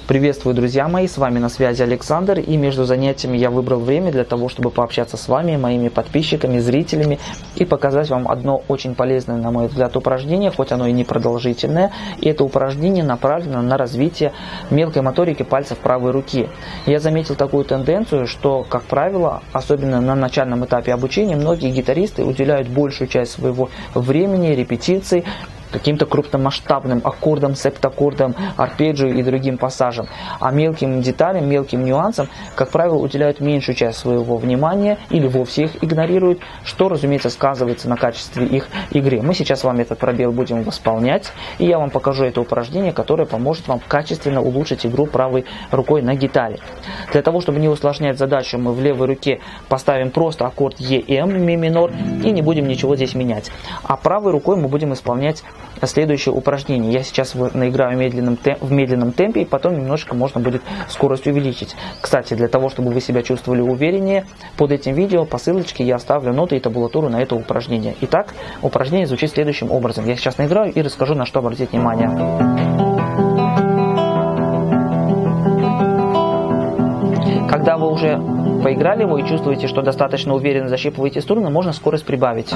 Приветствую, друзья мои, с вами на связи Александр, и между занятиями я выбрал время для того, чтобы пообщаться с вами, моими подписчиками, зрителями, и показать вам одно очень полезное, на мой взгляд, упражнение, хоть оно и не продолжительное, и это упражнение направлено на развитие мелкой моторики пальцев правой руки. Я заметил такую тенденцию, что, как правило, особенно на начальном этапе обучения, многие гитаристы уделяют большую часть своего времени, репетиций, каким-то крупномасштабным аккордам, септаккордам, арпеджио и другим пассажам. А мелким деталям, мелким нюансам, как правило, уделяют меньшую часть своего внимания или вовсе их игнорируют, что, разумеется, сказывается на качестве их игры. Мы сейчас с вами этот пробел будем восполнять, и я вам покажу это упражнение, которое поможет вам качественно улучшить игру правой рукой на гитаре. Для того, чтобы не усложнять задачу, мы в левой руке поставим просто аккорд EM, ми минор, и не будем ничего здесь менять. А правой рукой мы будем исполнять следующее упражнение. Я сейчас наиграю в медленном темпе, и потом немножко можно будет скорость увеличить. Кстати, для того, чтобы вы себя чувствовали увереннее, под этим видео по ссылочке я оставлю ноты и табулатуру на это упражнение. Итак, упражнение звучит следующим образом. Я сейчас наиграю и расскажу, на что обратить внимание. Когда вы уже поиграли его и чувствуете, что достаточно уверенно защипываете струны, можно скорость прибавить.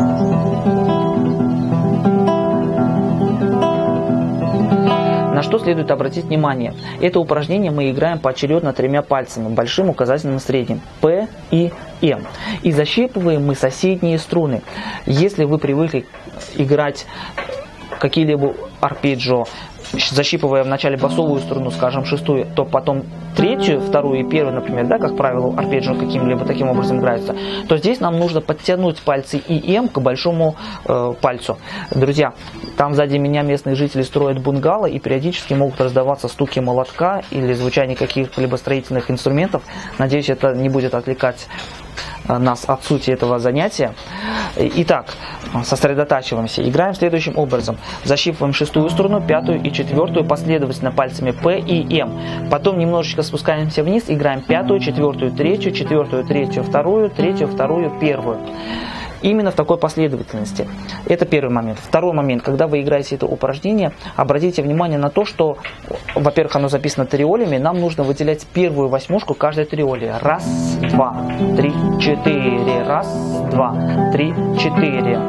На что следует обратить внимание? Это упражнение мы играем поочередно тремя пальцами, большим, указательным и средним, П и М. И защипываем мы соседние струны. Если вы привыкли играть какие-либо арпеджио, защипывая вначале басовую струну, скажем, шестую, то потом третью, вторую и первую, например, да, как правило, арпеджио каким-либо таким образом играется, то здесь нам нужно подтянуть пальцы и М к большому пальцу. Друзья, там сзади меня местные жители строят бунгало, и периодически могут раздаваться стуки молотка или звучание каких-либо строительных инструментов. Надеюсь, это не будет отвлекать нас от сути этого занятия. Итак, сосредотачиваемся. Играем следующим образом. Защипываем шестую струну, пятую и четвертую последовательно пальцами П и М. Потом немножечко спускаемся вниз, играем пятую, четвертую, третью, четвертую, третью, вторую, третью, вторую, первую. Именно в такой последовательности. Это первый момент. Второй момент, когда вы играете это упражнение, обратите внимание на то, что, во-первых, оно записано триолями, нам нужно выделять первую восьмушку каждой триоли. Раз, два, три, четыре. Раз, два, три, четыре.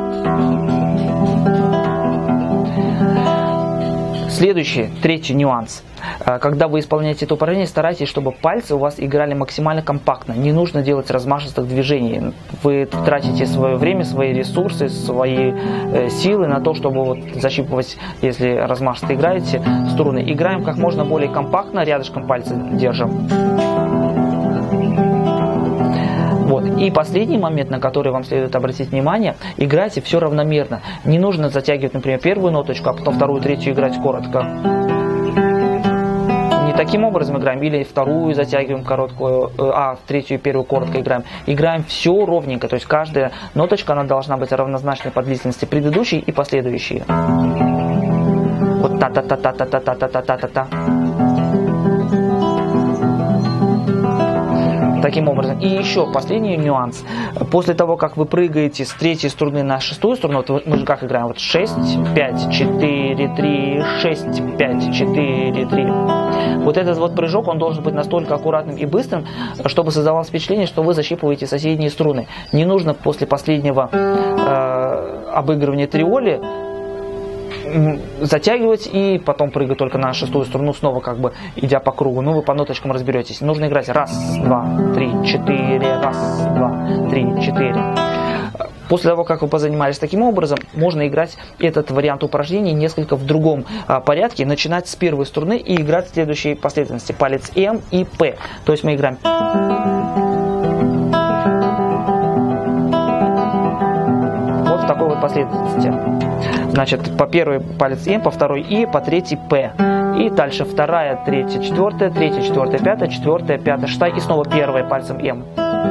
Следующий, третий нюанс. Когда вы исполняете это упражнение, старайтесь, чтобы пальцы у вас играли максимально компактно. Не нужно делать размашистых движений. Вы тратите свое время, свои ресурсы, свои силы на то, чтобы вот защипывать, если размашисто играете, струны. Играем как можно более компактно, рядышком пальцы держим. Вот. И последний момент, на который вам следует обратить внимание, играйте все равномерно. Не нужно затягивать, например, первую ноточку, а потом вторую, третью играть коротко. Не таким образом играем, или вторую затягиваем короткую, а третью и первую коротко играем. Играем все ровненько, то есть каждая ноточка, она должна быть равнозначной по длительности предыдущей и последующей. Вот та-та-та-та-та-та-та-та-та-та. Таким образом. И еще последний нюанс. После того, как вы прыгаете с третьей струны на шестую струну, вот мы же как играем? Вот 6, 5, 4, 3, 6, 5, 4, 3. Вот этот вот прыжок, он должен быть настолько аккуратным и быстрым, чтобы создавалось впечатление, что вы защипываете соседние струны. Не нужно после последнего обыгрывания триоли затягивать и потом прыгать только на шестую струну, снова как бы идя по кругу. Ну, вы по ноточкам разберетесь. Нужно играть раз, два, три, четыре, раз, два, три, четыре. После того, как вы позанимались таким образом, можно играть этот вариант упражнений несколько в другом порядке, начинать с первой струны и играть в следующей последовательности. Палец М и П. То есть мы играем вот в такой вот последовательности. Значит, по первой палец М, по второй И, по третьей П. И дальше вторая, третья, четвертая, пятая, четвертая, пятая, шестая. И снова первая пальцем М.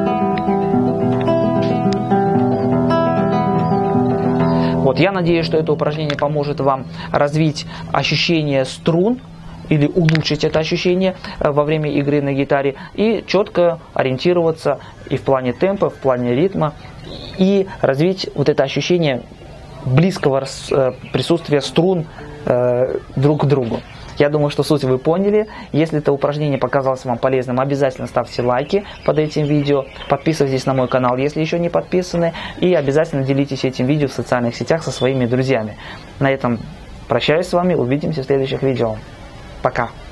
Вот, я надеюсь, что это упражнение поможет вам развить ощущение струн или улучшить это ощущение во время игры на гитаре и четко ориентироваться и в плане темпа, в плане ритма, и развить вот это ощущение близкого присутствия струн друг к другу. Я думаю, что суть вы поняли. Если это упражнение показалось вам полезным, обязательно ставьте лайки под этим видео. Подписывайтесь на мой канал, если еще не подписаны. И обязательно делитесь этим видео в социальных сетях со своими друзьями. На этом прощаюсь с вами. Увидимся в следующих видео. Пока.